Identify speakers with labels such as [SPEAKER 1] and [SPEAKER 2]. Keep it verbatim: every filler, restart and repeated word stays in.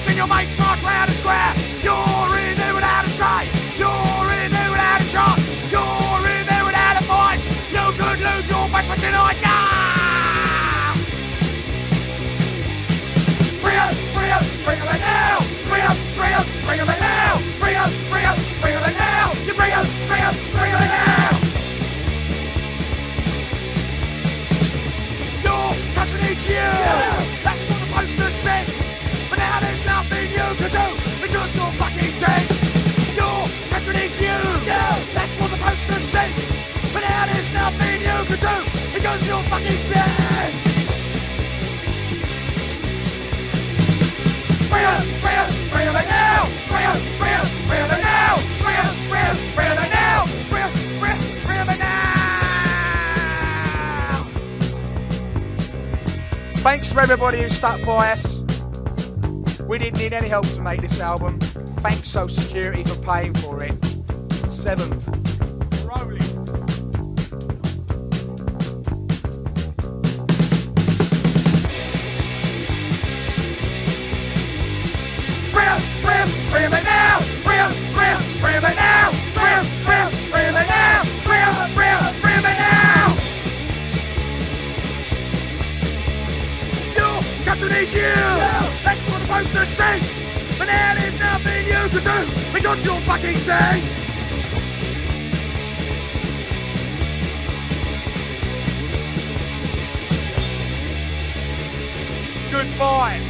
[SPEAKER 1] watching your mates march round the square. You're in there without a say. You're in there without a chance. You're in there without a fight. You could lose your best mate tonight. Ah! Bring up, bring up, bring up now. Bring up, bring up, bring up now. Bring up, bring up, bring up now. You bring up, bring up, bring up now. Your country needs you. Yeah. That's what the poster says. But now there's nothing you can do because you're fucking dead. Your country needs you. Yeah. That's what the poster said. But now there's nothing you can do because you're fucking dead. Bring up, bring up, bring up now. Bring up, bring up, bring up now. Bring up, bring up, bring up now. Bring up, bring up, bring up now. Thanks for everybody who stuck by us. We didn't need any help to make this album. Thanks Social Security for paying for it. Seventh. Rolling. Bring up, bring up, bring up now. Bring up, bring up, bring up now. Bring up, bring up, bring up now. Bring up, bring up, bring up now. Your country needs you. Yeah. That's what the poster says. But now there's nothing you can do because you're fucking dead. Goodbye.